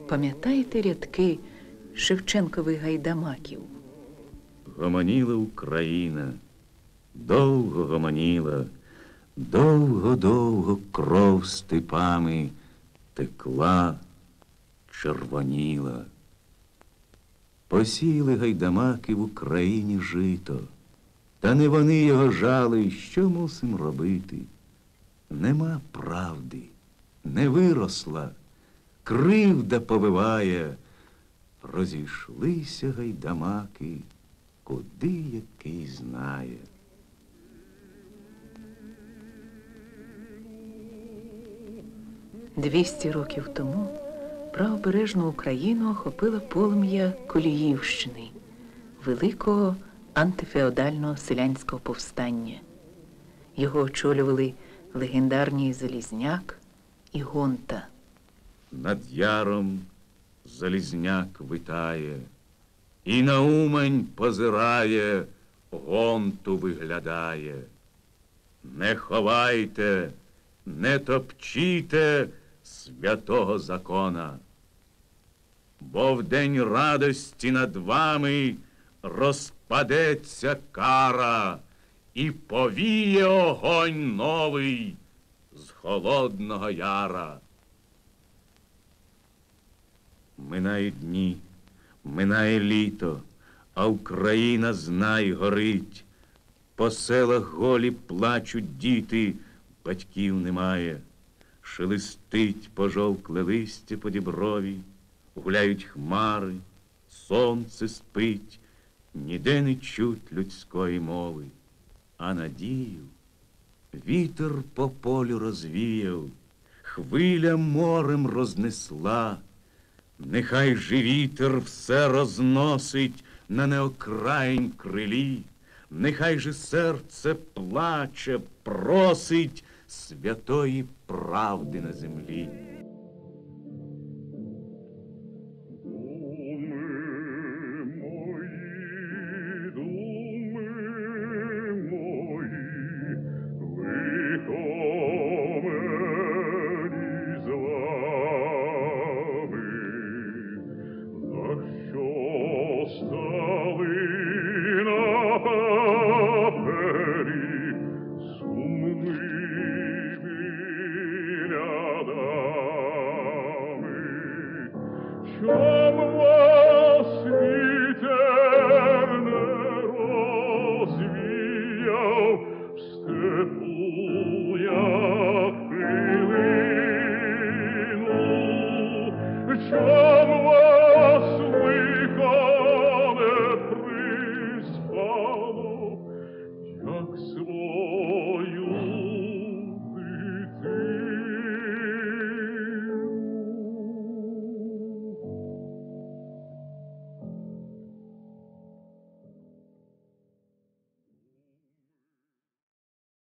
Пам'ятаєте рядки Шевченкових гайдамаків? Гомоніла Україна, довго гомоніла, довго-довго кров степами текла, червоніла. Посіяли гайдамаки в Україні жито, та не вони його жали, що мусим робити? Нема правди, не виросла, кривда повиває, розійшлися гайдамаки, куди який знає. «200 років тому правобережну Україну охопило полум'я Коліївщини, великого антифеодального селянського повстання. Його очолювали легендарні Залізняк і Гонта. Над яром Залізняк витає, і на Умань позирає, Гонту виглядає. Не ховайте, не топчіте святого закона, бо в день радості над вами розпадеться кара і повіє огонь новий з холодного яра. Минають дні, минає літо, а Україна, знай, горить. По селах голі плачуть діти, батьків немає. Шелестить пожовкле листя по діброві, гуляють хмари, сонце спить, ніде не чуть людської мови. А надію вітер по полю розвіяв, хвиля морем рознесла. Нехай же вітер все розносить на неокраїнь крилі, нехай же серце плаче, просить святої правди на землі. Щоб вас вітер не розвіяв, в степу я хвилину,